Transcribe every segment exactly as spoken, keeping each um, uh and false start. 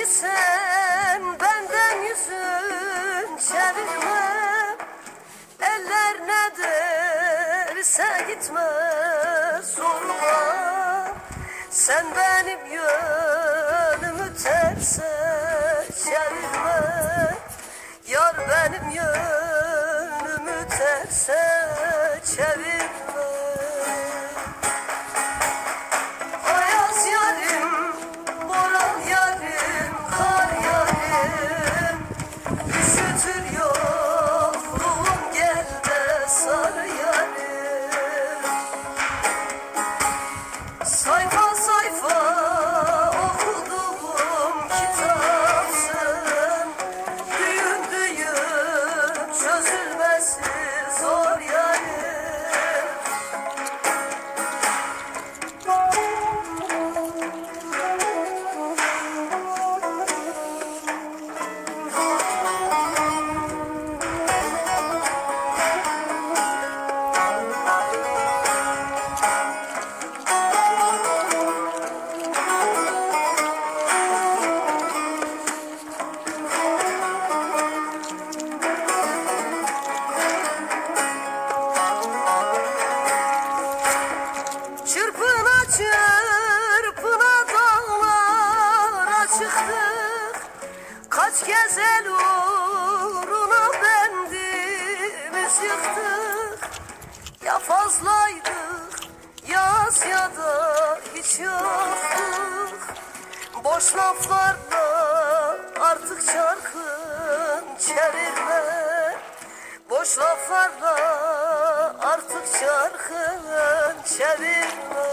Sen benden yüzün çevirme, eller ne derse gitme zoruma. Sen benim yönümü terse çevirme, yar benim yönümü terse çevirme. Ayaz yarim, boran yarim, kar yarim, üşütür yokluğum, gel de sar yarim. Sayfa sayfa okuduğum kitapsın, düğüm düğüm çözülmesi zor yarim. Çırpına çırpına dağlara çıktık, kaç kez el uğruna bendimiz yıktık. Ya fazlaydık yaz ya da hiç yoktuk, boş laflarla artık çarkın çevirme. Boş laflarla artık çarkın çevirme.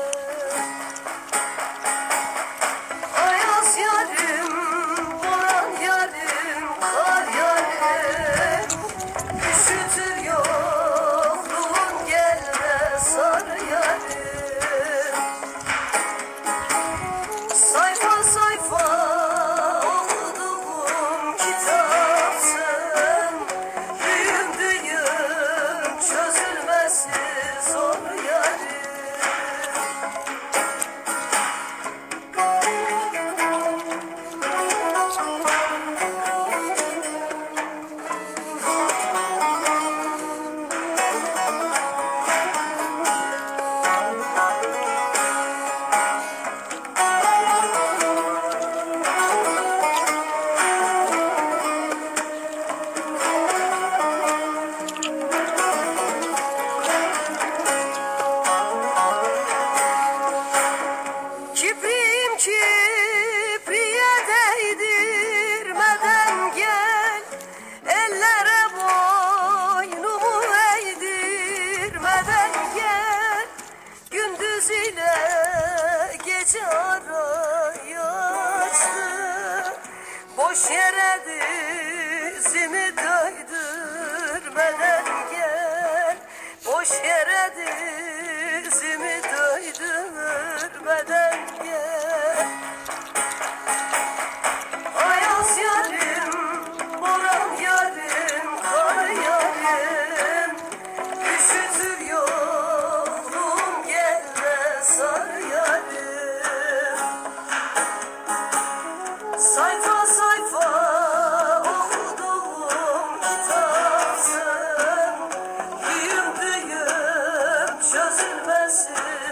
Ayaz yarim, boran yarim, kar yarim, üşütür yokluğun, gel de sar yarim. Sayfa sayfa okuduğum kitapsın, düğüm düğüm çözülmesi zor yarim. Kiprim kipriye değdirmeden gel, ellere boynumu eğdirmeden gel. Gündüz ile gece arayı açtı, boş yere dizimi döydürmeden gel. Boş yere dizimi döydürmeden gel. Ayaz yarim, boran yarim, kar yarim, üşütür yokluğum, gel de sar yarim. Sayfa sayfa okuduğum kitapsın, düğüm düğüm çözülmesi